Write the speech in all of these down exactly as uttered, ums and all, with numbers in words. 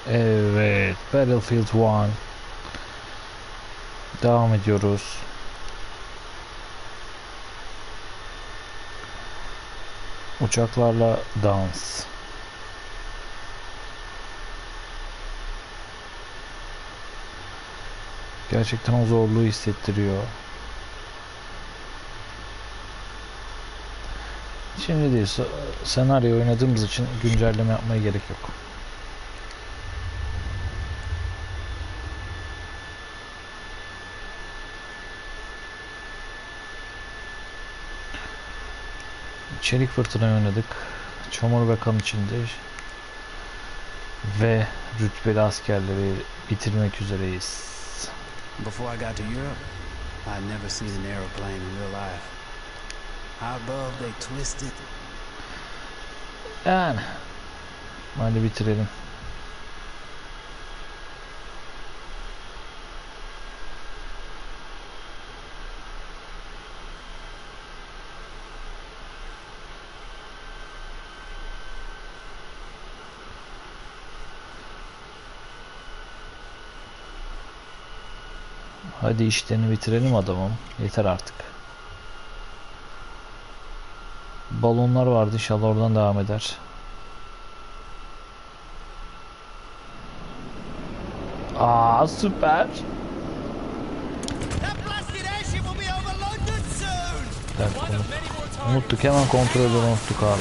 Evet, Battlefield bir. Devam ediyoruz. Uçaklarla dans. Gerçekten o zorluğu hissettiriyor. Şimdi değil, senaryo oynadığımız için güncelleme yapmaya gerek yok. Çelik fırtına oynadık. Çamur ve kan içinde ve rütbeli askerleri bitirmek üzereyiz. Before I got to Europe, I'd never seen an aeroplane in real life. How above they twisted. Yani hadi bitirelim. Hadi işlerini bitirelim adamım. Yeter artık. Balonlar vardı, inşallah oradan devam eder. Aa süper. Evet, unut. Unuttuk, hemen kontrolü unuttuk abi.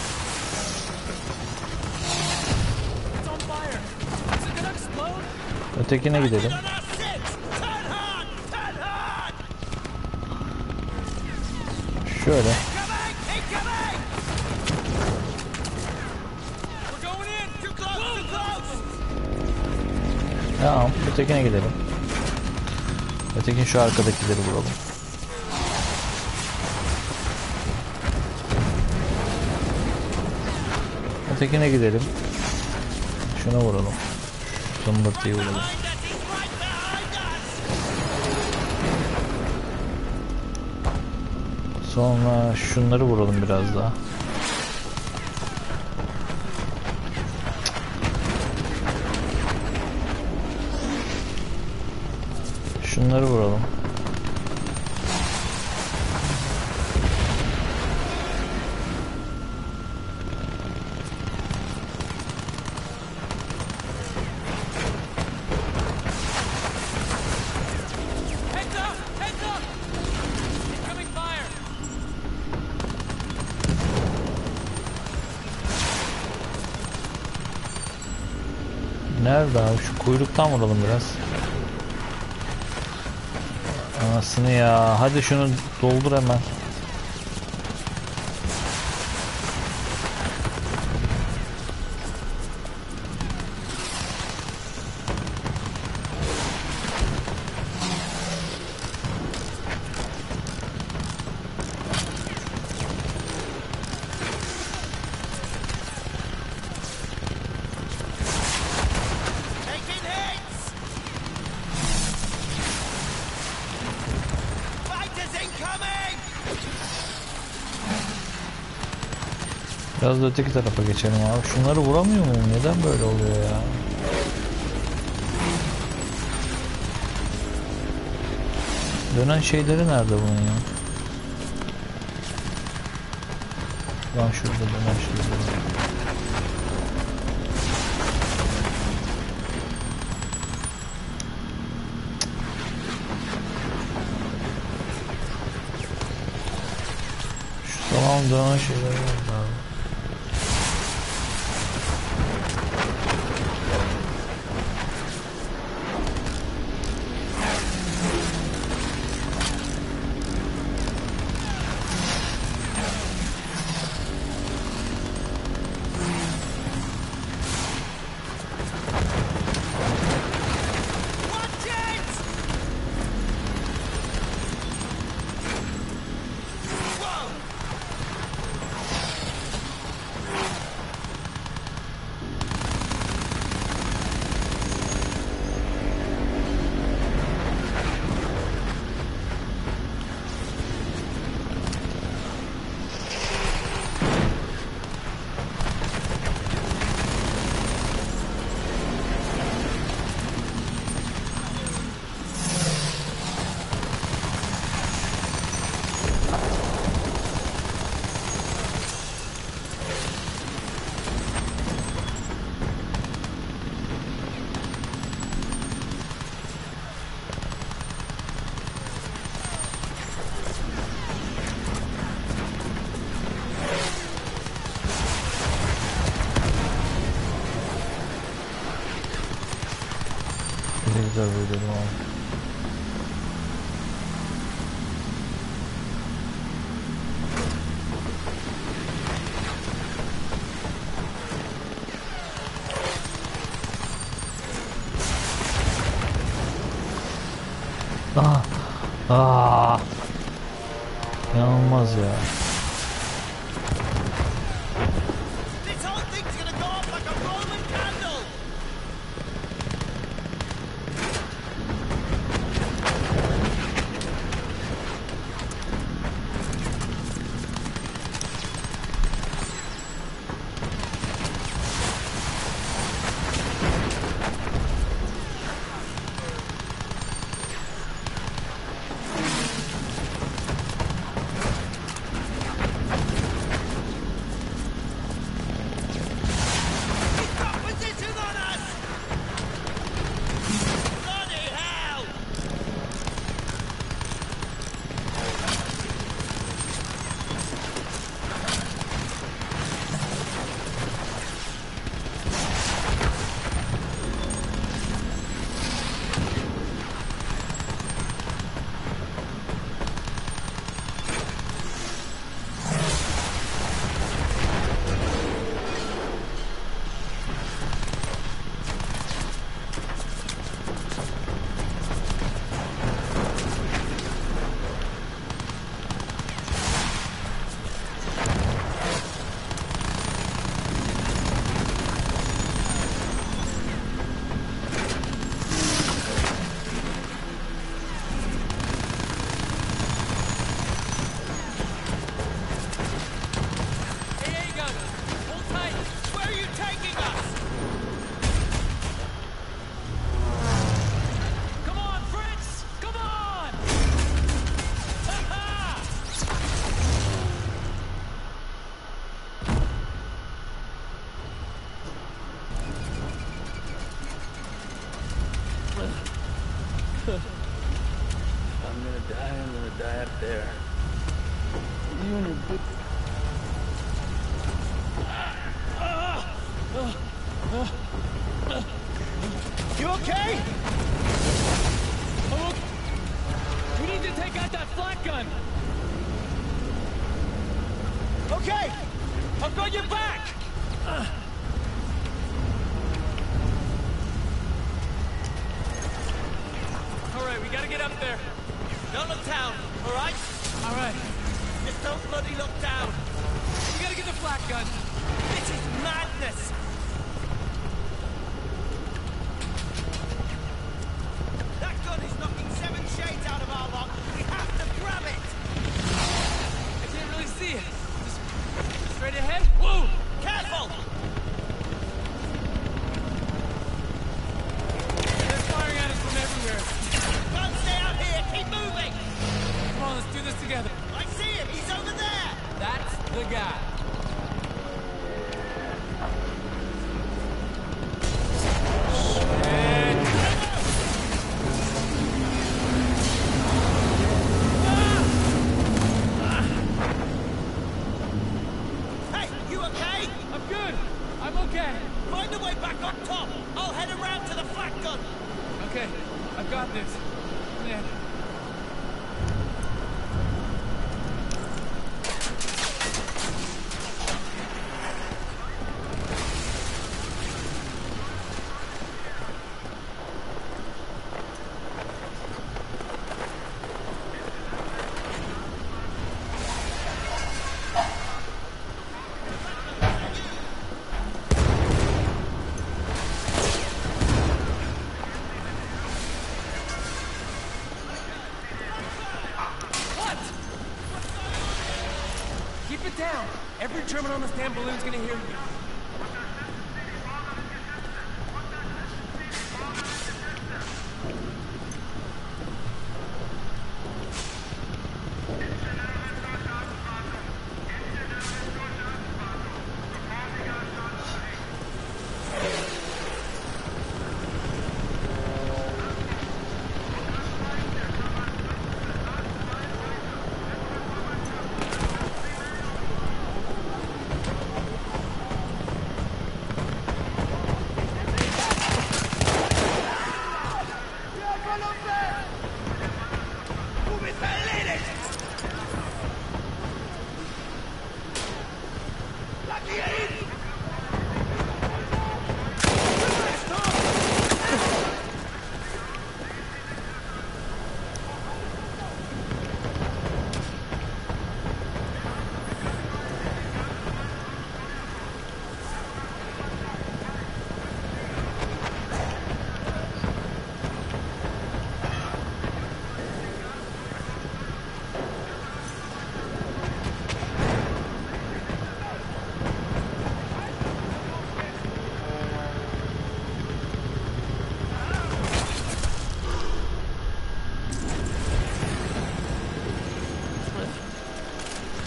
Ötekine gidelim. Şöyle. Tamam, ötekine gidelim. Ötekin şu arkadakileri vuralım. Ötekine gidelim. Şuna vuralım. Zımbırtıyı vuralım. Sonra şunları vuralım biraz daha. Şunları vuralım. Nerede abi? Şu kuyruktan vuralım biraz. Anasını ya. Hadi şunu doldur hemen. Biraz da öteki tarafa geçelim abi. Şunları vuramıyor muyum? Neden böyle oluyor ya? Dönen şeyleri nerede bunun ya? Lan şurada dönen şeyleri. Şu tamam dönen şeyleri var abi. Tekrar bölelim abi. Ah, ah, inanılmaz ya. This whole thing's gonna go up like a Roman candle! He's got position on us! Bloody hell! Hey, Aegon! Hold tight! Where are you taking us? Come on, Fritz! Come on! Ha-ha! I'm gonna die, I'm gonna die up there. You and your big... You okay? Oh, we need to take out that flak gun. Okay! I've got your back! All right, we gotta get up there. Don't look down, alright? All right, Just don't bloody look down! we gotta get the flak gun. This is madness! That gun is knocking seven shades out of our lot! We have to grab it! I can't really see it. Just straight ahead. Whoa! Careful! They're firing at us from everywhere. Don't stay out here! Keep moving! Come on, let's do this together. I see him! He's over there! That's the guy. Hey, you okay? I'm good. I'm okay. Find a way back on top! I'll head around to the flak gun! Okay, I've got this. Man. Keep it down. Every German on this damn balloon's gonna hear you.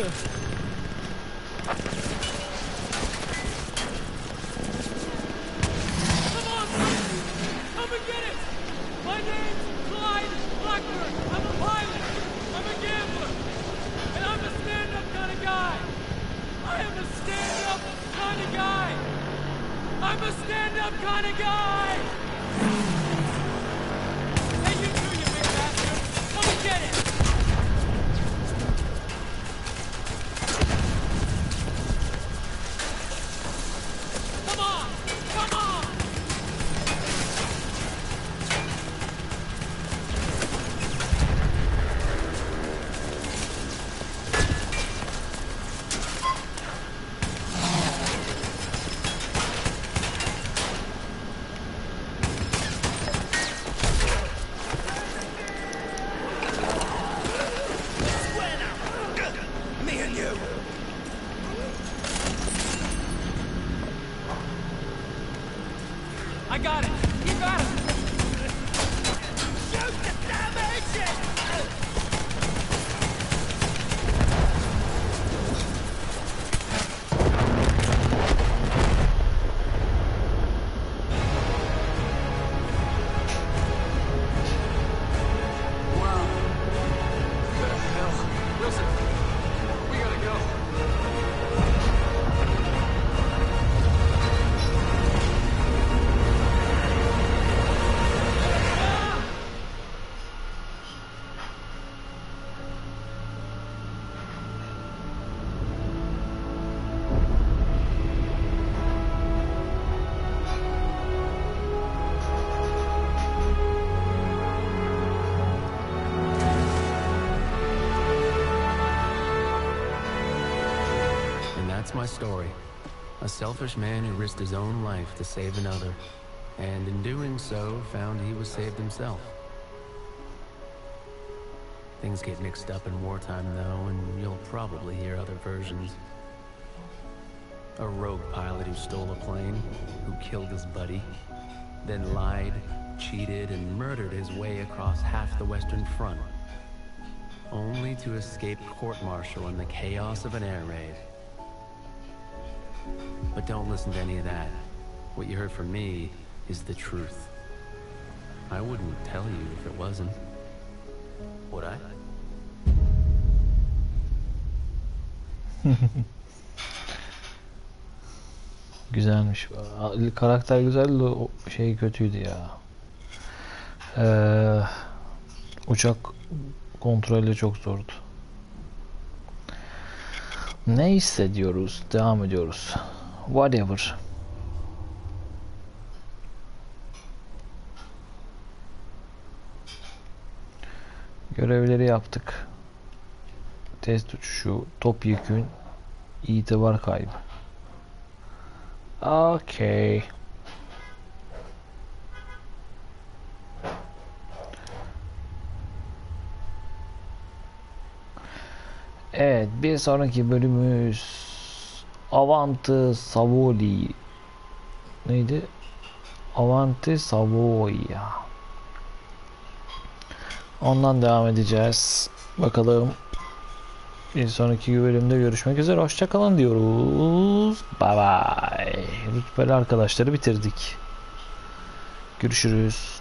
Come and get it! My name's Clyde Blackburn. I'm a pilot. I'm a gambler. And I'm a stand-up kind of guy. I am a stand-up kind of guy. I'm a stand-up kind of guy. Hey, you too, you big bastard. Come and get it! Come on! Come on! Me and you! I got it! You got it! Shoot the damn engine! Wow. The hell? Listen, we gotta go. And that's my story. A selfish man who risked his own life to save another. And in doing so, found he was saved himself. Things get mixed up in wartime, though, and you'll probably hear other versions. A rogue pilot who stole a plane, who killed his buddy, then lied, cheated, and murdered his way across half the Western Front, only to escape court-martial in the chaos of an air raid. But don't listen to any of that. What you heard from me is the truth. I wouldn't tell you if it wasn't. Would I? Güzelmiş. Karakter güzeldi de o şey kötüydü ya. Ee, uçak kontrolü çok zordu. Ne hissediyoruz? Devam ediyoruz. Whatever. Görevleri yaptık. Test uçuşu, topyekün itibar kaybı. Okay. Evet, bir sonraki bölümümüz Avanti Savoli. Neydi? Avanti Savoia. Ondan devam edeceğiz. Bakalım. Bir sonraki bölümde görüşmek üzere. Hoşça kalın diyoruz. Bye bye. Rütbeli arkadaşları bitirdik. Görüşürüz.